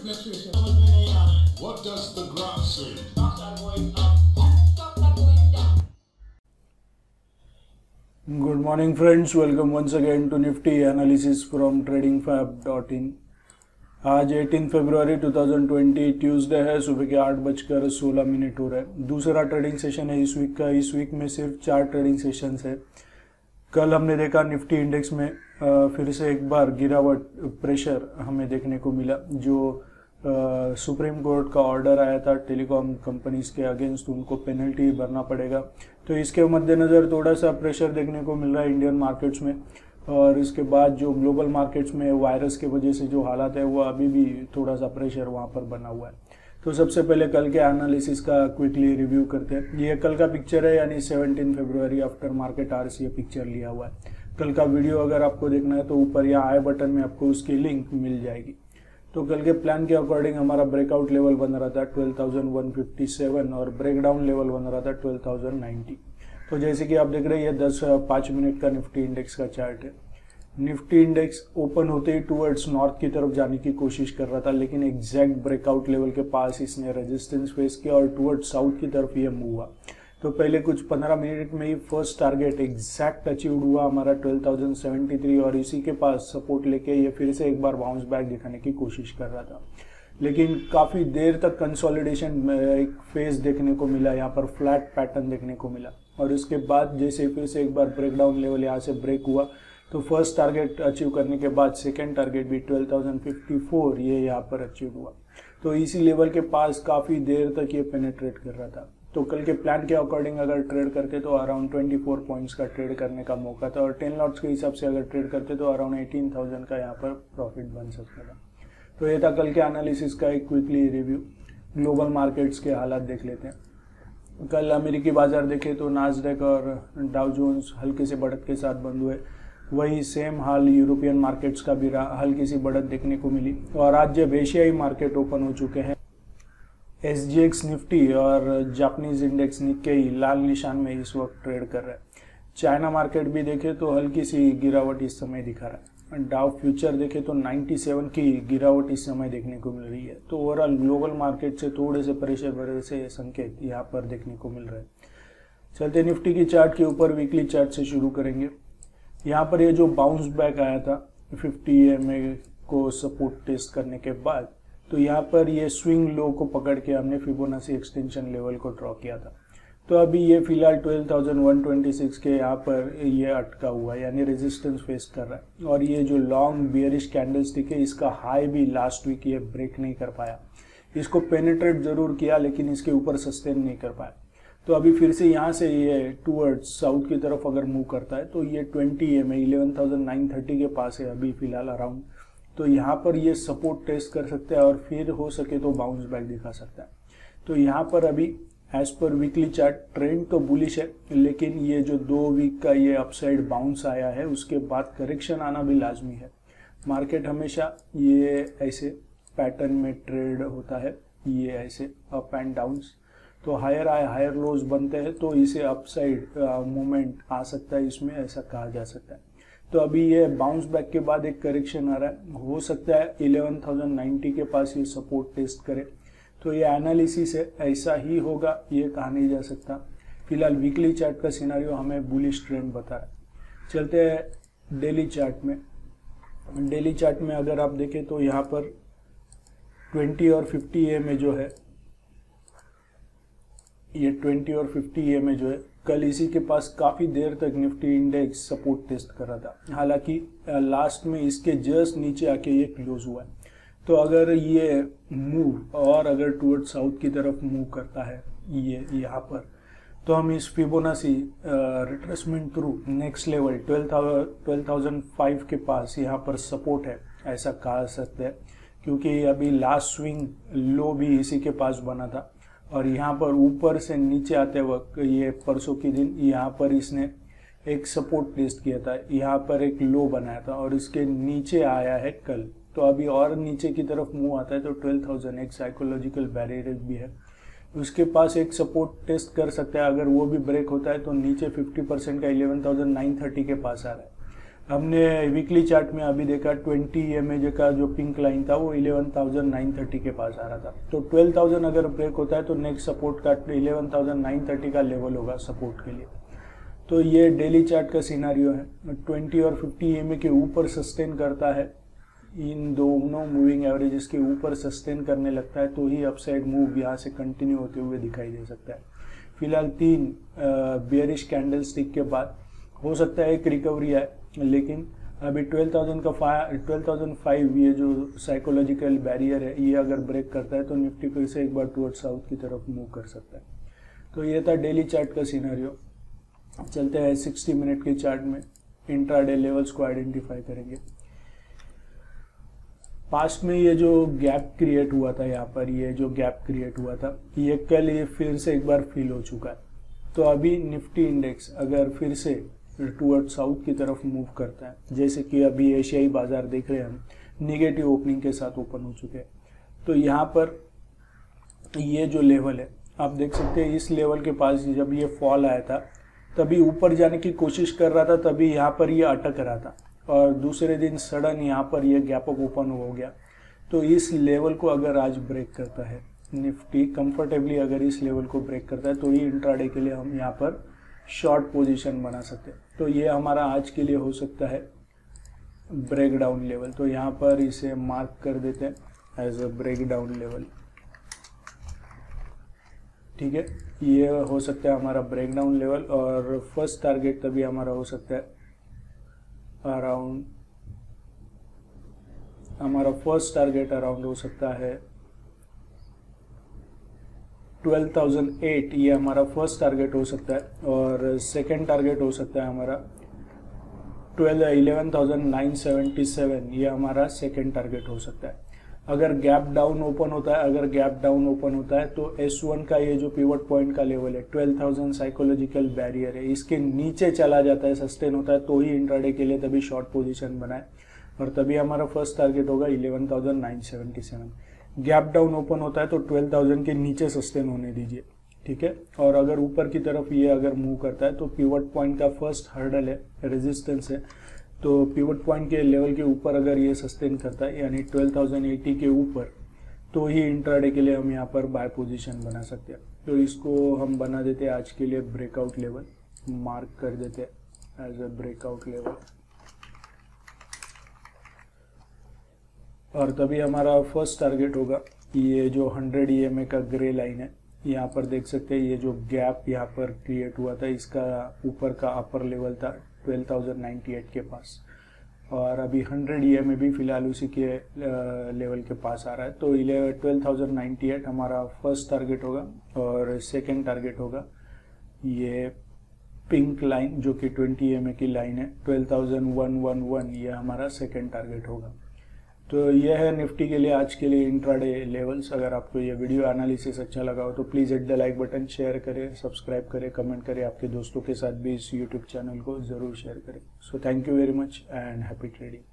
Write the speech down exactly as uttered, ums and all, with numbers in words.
nutrition. What does the graph say? Stocks are going up. Stocks are going down. Good morning friends, welcome once again to Nifty analysis from trading fab dot in। आज अठारह फरवरी दो हज़ार बीस Tuesday है, सुबह के आठ बजकर सोलह मिनट हो रहे हैं। दूसरा ट्रेडिंग सेशन है इस वीक का। इस वीक में सिर्फ चार ट्रेडिंग सेशंस है। कल हमने देखा निफ्टी इंडेक्स में फिर से एक बार गिरावट प्रेशर हमें देखने को मिला, जो सुप्रीम कोर्ट का ऑर्डर आया था टेलीकॉम कंपनीज के अगेंस्ट, उनको पेनल्टी भरना पड़ेगा। तो इसके मद्देनज़र थोड़ा सा प्रेशर देखने को मिल रहा है इंडियन मार्केट्स में। और इसके बाद जो ग्लोबल मार्केट्स में वायरस के वजह से जो हालात है वो अभी भी थोड़ा सा प्रेशर वहाँ पर बना हुआ है। तो सबसे पहले कल के एनालिसिस का क्विकली रिव्यू करते हैं। ये कल का पिक्चर है, यानी सत्रह फरवरी आफ्टर मार्केट आवर्स ये पिक्चर लिया हुआ है। कल का वीडियो अगर आपको देखना है तो ऊपर या आई बटन में आपको उसकी लिंक मिल जाएगी। तो कल के प्लान के अकॉर्डिंग हमारा ब्रेकआउट लेवल बन रहा था बारह हज़ार एक सौ सत्तावन और ब्रेकडाउन लेवल बन रहा था बारह हज़ार नब्बे। तो जैसे कि आप देख रहे हैं ये दस पाँच मिनट का निफ्टी इंडेक्स का चार्ट है। निफ्टी इंडेक्स ओपन होते ही टूवर्ड्स नॉर्थ की तरफ जाने की कोशिश कर रहा था, लेकिन एग्जैक्ट ब्रेकआउट लेवल के पास इसने रेजिस्टेंस फेस किया और टूवर्ड्स साउथ की तरफ ये मूव हुआ। तो पहले कुछ पंद्रह मिनट में ही फर्स्ट टारगेट एग्जैक्ट अचीव हुआ हमारा बारह हज़ार तिहत्तर, और इसी के पास सपोर्ट लेके ये फिर से एक बार बाउंस बैक दिखाने की कोशिश कर रहा था। लेकिन काफ़ी देर तक कंसोलिडेशन एक फेज देखने को मिला, यहाँ पर फ्लैट पैटर्न देखने को मिला। और इसके बाद जैसे फिर से एक बार ब्रेकडाउन लेवल यहाँ से ब्रेक हुआ तो फर्स्ट टारगेट अचीव करने के बाद सेकेंड टारगेट भी बारह हज़ार चौवन ये यहाँ पर अचीव हुआ। तो इसी लेवल के पास काफ़ी देर तक ये पेनिट्रेट कर रहा था। तो कल के प्लान के अकॉर्डिंग अगर ट्रेड करते तो अराउंड चौबीस पॉइंट्स का ट्रेड करने का मौका था, और टेन लॉट्स के हिसाब से अगर ट्रेड करते तो अराउंड अठारह हज़ार का यहाँ पर प्रॉफिट बन सकता था। तो ये था कल के एनालिसिस का एक क्विकली रिव्यू। ग्लोबल मार्केट्स के हालात देख लेते हैं। कल अमेरिकी बाजार देखे तो नास्डैक और डाउ जोन्स हल्के से बढ़त के साथ बंद हुए। वही सेम हाल यूरोपियन मार्केट्स का भी रहा, हल्की सी बढ़त देखने को मिली। और आज जब एशियाई मार्केट ओपन हो चुके हैं, एस जी एक्स निफ्टी और जापानीज इंडेक्स निक्केई लाल निशान में इस वक्त ट्रेड कर रहा है। चाइना मार्केट भी देखे तो हल्की सी गिरावट इस समय दिखा रहा है। डाउ फ्यूचर देखे तो सत्तानवे की गिरावट इस समय देखने को मिल रही है। तो ओवरऑल ग्लोबल मार्केट से थोड़े से प्रेशर भरे से संकेत यहाँ पर देखने को मिल रहे हैं। चलते निफ्टी की चार्ट के ऊपर वीकली चार्ट से शुरू करेंगे। यहाँ पर ये जो बाउंस बैक आया था पचास ई एम ए को सपोर्ट टेस्ट करने के बाद, तो यहाँ पर ये स्विंग लो को पकड़ के हमने फिबोनाची एक्सटेंशन लेवल को ड्रॉ किया था। तो अभी ये फिलहाल बारह हज़ार एक सौ छब्बीस के यहाँ पर ये अटका हुआ है, यानी रेजिस्टेंस फेस कर रहा है। और ये जो लॉन्ग बियरिश कैंडलस्टिक है, इसका हाई भी लास्ट वीक ये ब्रेक नहीं कर पाया। इसको पेनिट्रेट जरूर किया लेकिन इसके ऊपर सस्टेन नहीं कर पाया। तो अभी फिर से यहाँ से ये टूवर्ड्स साउथ की तरफ अगर मूव करता है तो ये बीस एम ए ग्यारह हज़ार नौ सौ तीस के पास है अभी फिलहाल अराउंड। तो यहाँ पर ये सपोर्ट टेस्ट कर सकता है और फिर हो सके तो बाउंस बैक दिखा सकता है। तो यहाँ पर अभी एज पर वीकली चार्ट ट्रेंड तो बुलिश है, लेकिन ये जो दो वीक का ये अपसाइड बाउंस आया है उसके बाद करेक्शन आना भी लाजमी है। मार्केट हमेशा ये ऐसे पैटर्न में ट्रेड होता है, ये ऐसे अप एंड डाउन्स। तो हायर आए हायर लोज बनते हैं तो इसे अपसाइड मूवमेंट आ सकता है, इसमें ऐसा कहा जा सकता है। तो अभी ये बाउंस बैक के बाद एक करेक्शन आ रहा है, हो सकता है ग्यारह हज़ार नब्बे के पास ये सपोर्ट टेस्ट करे। तो ये एनालिसिस है, ऐसा ही होगा ये कहा नहीं जा सकता। फिलहाल वीकली चार्ट का सिनारियो हमें बुलिश ट्रेंड बता रहा है। चलते हैं डेली चार्ट में। डेली चार्ट में अगर आप देखें तो यहाँ पर बीस और पचास ए में जो है, ये बीस और पचास ए में जो है कल इसी के पास काफ़ी देर तक निफ्टी इंडेक्स सपोर्ट टेस्ट कर रहा था। हालांकि लास्ट में इसके जस्ट नीचे आके ये क्लोज हुआ है। तो अगर ये मूव और अगर टूवर्ड साउथ की तरफ मूव करता है ये यहाँ पर, तो हम इस Fibonacci retracement through next level बारह हज़ार पाँच के पास यहाँ पर सपोर्ट है, ऐसा कहा सकते हैं। क्योंकि अभी लास्ट स्विंग लो भी इसी के पास बना था, और यहाँ पर ऊपर से नीचे आते वक्त ये परसों के दिन यहाँ पर इसने एक सपोर्ट टेस्ट किया था, यहाँ पर एक लो बनाया था और इसके नीचे आया है कल। तो अभी और नीचे की तरफ मूव आता है तो बारह हज़ार एक साइकोलॉजिकल बैरियर भी है, उसके पास एक सपोर्ट टेस्ट कर सकता है। अगर वो भी ब्रेक होता है तो नीचे पचास परसेंट का ग्यारह हज़ार नौ सौ तीस के पास आ रहा है। हमने वीकली चार्ट में अभी देखा ट्वेंटी ई एम ए का जो पिंक लाइन था वो इलेवन थाउजेंड नाइन थर्टी के पास आ रहा था। तो ट्वेल्व थाउजेंड अगर ब्रेक होता है तो नेक्स्ट सपोर्ट का इलेवन थाउजेंड नाइन थर्टी का लेवल होगा सपोर्ट के लिए। तो ये डेली चार्ट का सिनारियो है। ट्वेंटी और फिफ्टी ई एम ए के ऊपर सस्टेन करता है, इन दोनों मूविंग एवरेजेस के ऊपर सस्टेन करने लगता है तो ही अपसाइड मूव यहाँ से कंटिन्यू होते हुए दिखाई दे सकता है। फिलहाल तीन बियरिश कैंडल स्टिक के बाद हो सकता है एक रिकवरी आए, लेकिन अभी ट्वेल्व थाउजेंड का फाइव ट्वेल्व थाउजेंड फाइव ये जो साइकोलॉजिकल बैरियर है ये अगर ब्रेक करता है तो निफ्टी फिर से एक बार टुवर्ड साउथ की तरफ मूव कर सकता है। तो ये था डेली चार्ट का सिनेरियो। चलते हैं सिक्सटी मिनट के चार्ट में, इंट्राडे लेवल्स को आइडेंटिफाई करेंगे। पास्ट में ये जो गैप क्रिएट हुआ था, यहाँ पर ये जो गैप क्रिएट हुआ था ये कल ये फिर से एक बार फिल हो चुका है। तो अभी निफ्टी इंडेक्स अगर फिर से टुवर्ड साउथ की तरफ मूव करता है, जैसे कि अभी एशियाई बाजार देख रहे हैं हम, निगेटिव ओपनिंग के साथ ओपन हो चुके हैं, तो यहाँ पर ये जो लेवल है आप देख सकते हैं, इस लेवल के पास जब ये फॉल आया था तभी ऊपर जाने की कोशिश कर रहा था, तभी यहाँ पर ये अटक रहा था और दूसरे दिन सडन यहाँ पर ये गैप अप ओपन हो गया। तो इस लेवल को अगर आज ब्रेक करता है निफ्टी कंफर्टेबली, अगर इस लेवल को ब्रेक करता है तो ही इंट्राडे के लिए हम यहाँ पर शॉर्ट पोजीशन बना सकते हैं। तो ये हमारा आज के लिए हो सकता है ब्रेक डाउन लेवल। तो यहाँ पर इसे मार्क कर देते हैं as a breakdown level, ठीक है। ये हो सकता है हमारा ब्रेक डाउन लेवल और फर्स्ट टारगेट तभी हमारा हो सकता है अराउंड, हमारा फर्स्ट टारगेट अराउंड हो सकता है ट्वेल्व थाउजेंड एट, ये हमारा फर्स्ट टारगेट हो सकता है और सेकंड टारगेट हो सकता है हमारा twelve eleven thousand nine seventy seven, ये हमारा सेकंड टारगेट हो सकता है। अगर गैप डाउन ओपन होता है अगर गैप डाउन ओपन होता है तो एस वन का ये जो पिवट पॉइंट का लेवल है ट्वेल्व थाउजेंड साइकोलॉजिकल बैरियर है, इसके नीचे चला जाता है, सस्टेन होता है तो ही इंट्राडे के लिए तभी शॉर्ट पोजीशन बनाए और तभी हमारा फर्स्ट टारगेट होगा eleven thousand nine seventy seven. Gap down open होता है तो ट्वेल्व थाउजेंड के नीचे सस्टेन होने दीजिए, ठीक है। और अगर ऊपर की तरफ ये अगर मूव करता है तो पिवट पॉइंट का फर्स्ट हर्डल है, रेजिस्टेंस है, तो पिवट पॉइंट के लेवल के ऊपर अगर ये सस्टेन करता है यानी ट्वेल्व थाउजेंड एटी के ऊपर, तो ही इंट्राडे के लिए हम यहाँ पर बाय पोजीशन बना सकते हैं। तो इसको हम बना देते हैं आज के लिए ब्रेकआउट लेवल, मार्क कर देते हैं एज अ ब्रेकआउट लेवल और तभी हमारा फर्स्ट टारगेट होगा ये जो हंड्रेड ई एम ए का ग्रे लाइन है। यहाँ पर देख सकते हैं ये जो गैप यहाँ पर क्रिएट हुआ था इसका ऊपर का अपर लेवल था ट्वेल्व थाउजेंड नाइन्टी एट के पास और अभी हंड्रेड ई एम ए भी फिलहाल उसी के लेवल के पास आ रहा है। तो ट्वेल्व थाउजेंड नाइन्टी एट हमारा फर्स्ट टारगेट होगा और सेकेंड टारगेट होगा ये पिंक लाइन जो कि ट्वेंटी ई एम ए की लाइन है twelve thousand one one one, ये हमारा सेकेंड टारगेट होगा। तो यह है निफ्टी के लिए आज के लिए इंट्राडे लेवल्स। अगर आपको ये वीडियो एनालिसिस अच्छा लगा हो तो please hit the like button, share करें, सब्सक्राइब करें, कमेंट करें, आपके दोस्तों के साथ भी इस यूट्यूब चैनल को ज़रूर शेयर करें। So thank you very much and happy trading.